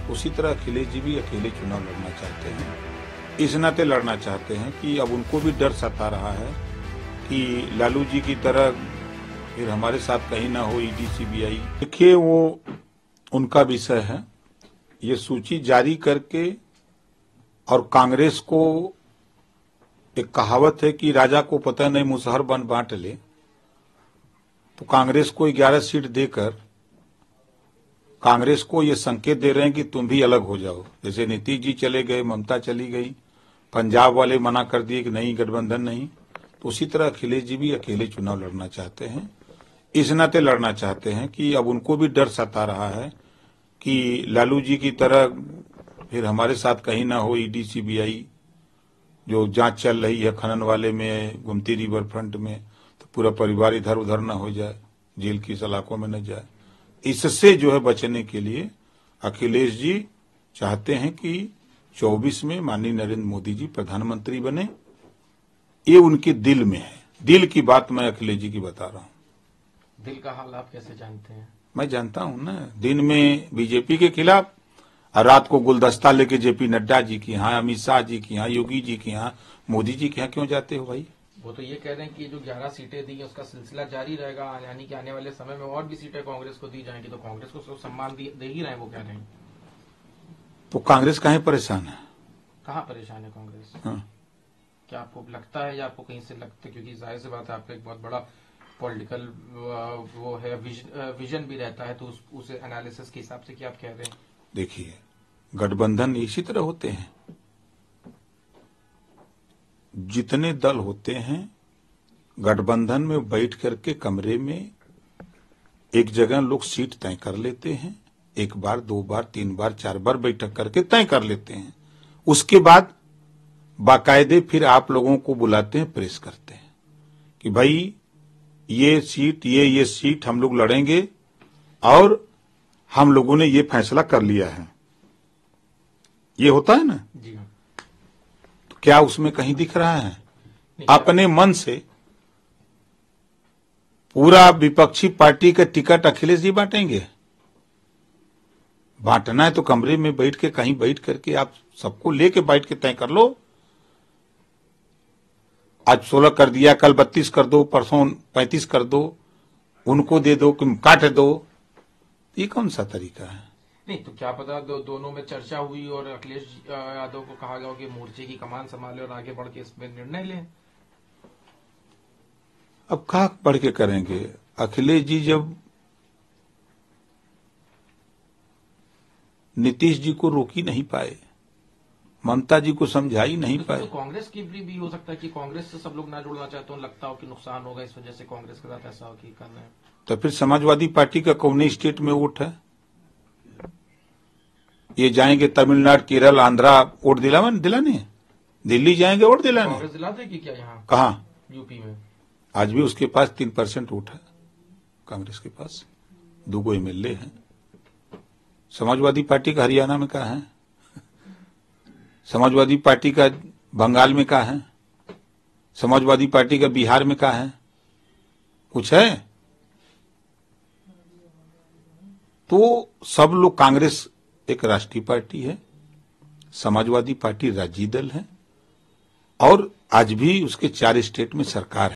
उसी तरह अखिलेश जी भी अकेले चुनाव लड़ना चाहते हैं। इस नाते लड़ना चाहते हैं कि अब उनको भी डर सता रहा है कि लालू जी की तरह फिर हमारे साथ कहीं ना हो ईडी सीबीआई। देखिए, वो उनका विषय है। ये सूची जारी करके और कांग्रेस को एक कहावत है कि राजा को पता नहीं मुसहर बन बांट ले, तो कांग्रेस को 11 सीट देकर कांग्रेस को ये संकेत दे रहे हैं कि तुम भी अलग हो जाओ। जैसे नीतीश जी चले गए, ममता चली गई, पंजाब वाले मना कर दिए कि नहीं गठबंधन नहीं, तो उसी तरह अखिलेश जी भी अकेले चुनाव लड़ना चाहते हैं। इस नाते लड़ना चाहते हैं कि अब उनको भी डर सता रहा है कि लालू जी की तरह फिर हमारे साथ कहीं ना हो ईडी सीबीआई जो जांच चल रही है खनन वाले में, गुमती रिवर फ्रंट में, तो पूरा परिवार इधर उधर न हो जाए, जेल की सलाखों में न जाए। इससे जो है बचने के लिए अखिलेश जी चाहते हैं कि 24 में माननीय नरेंद्र मोदी जी प्रधानमंत्री बने। ये उनके दिल में है। दिल की बात मैं अखिलेश जी की बता रहा हूँ। दिल का हाल आप कैसे जानते हैं? मैं जानता हूँ ना। दिन में बीजेपी के खिलाफ और रात को गुलदस्ता लेके जेपी नड्डा जी के यहाँ, अमित शाह जी के यहाँ, योगी जी के यहाँ, मोदी जी के यहाँ क्यों जाते हो भाई? वो तो ये कह रहे हैं कि जो 11 सीटें दी उसका सिलसिला जारी रहेगा, यानी कि आने वाले समय में और भी सीटें कांग्रेस को दी जाएंगी, तो कांग्रेस को सम्मान दे ही रहे हैं, वो कह रहे हैं। तो कांग्रेस काहे परेशान है? कहाँ परेशान है कांग्रेस? हाँ। क्या आपको लगता है या आपको कहीं से लगता है, क्योंकि जाहिर सी बात है आपका एक बहुत बड़ा पॉलिटिकल वो है, विजन भी रहता है, तो उस एनालिसिस के हिसाब से क्या आप कह रहे हैं? देखिए, गठबंधन इसी तरह होते हैं। जितने दल होते हैं गठबंधन में बैठ करके कमरे में एक जगह लोग सीट तय कर लेते हैं। 1 बार 2 बार 3 बार 4 बार बैठक करके तय कर लेते हैं। उसके बाद बाकायदे फिर आप लोगों को बुलाते हैं, प्रेस करते हैं कि भाई ये सीट ये सीट हम लोग लड़ेंगे और हम लोगों ने ये फैसला कर लिया है। ये होता है ना जी। तो क्या उसमें कहीं दिख रहा है? अपने मन से पूरा विपक्षी पार्टी का टिकट अखिलेश जी बांटेंगे? बांटना है तो कमरे में बैठ के कहीं बैठ करके आप सबको लेके बैठ के तय कर लो। आज 16 कर दिया, कल 32 कर दो, परसों 35 कर दो, उनको दे दो, काट दो। ये कौन सा तरीका है? नहीं तो क्या पता दोनों में चर्चा हुई और अखिलेश यादव को कहा गया कि मोर्चे की कमान संभाले और आगे बढ़ के इसमें निर्णय लें। अब कहाँ बढ़ के करेंगे? अखिलेश जी जब नीतीश जी को रोक ही नहीं पाए, ममता जी को समझा ही नहीं पाए, तो कांग्रेस की भी हो सकता है कि कांग्रेस से सब लोग ना जुड़ना चाहते हो, लगता हो कि नुकसान होगा, इस वजह से कांग्रेस के साथ ऐसा हो कि कर रहे हैं। तो फिर समाजवादी पार्टी का कौन स्टेट में वोट है? ये जाएंगे तमिलनाडु, केरल, आंध्रा वोट दिलाने, दिल्ली जाएंगे वोट दिलाने। कांग्रेस दिलाते कि क्या यहाँ? कहाँ? यूपी में आज भी उसके पास 3% वोट है। कांग्रेस के पास 2 एमएलए हैं। समाजवादी पार्टी का हरियाणा में कहाँ है? समाजवादी पार्टी का बंगाल में कहाँ है? समाजवादी पार्टी का बिहार में कहाँ है? कुछ है? तो सब लोग, कांग्रेस एक राष्ट्रीय पार्टी है, समाजवादी पार्टी राज्य दल है और आज भी उसके 4 स्टेट में सरकार है।